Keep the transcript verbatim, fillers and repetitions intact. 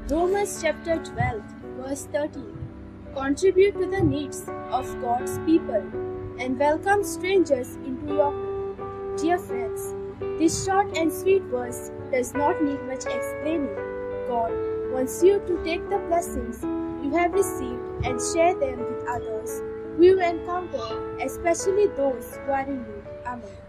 Romans chapter twelve, verse thirteen. Contribute to the needs of God's people and welcome strangers into your home. Dear friends, this short and sweet verse does not need much explaining. God wants you to take the blessings you have received and share them with others who you encounter, especially those who are in need. Amen.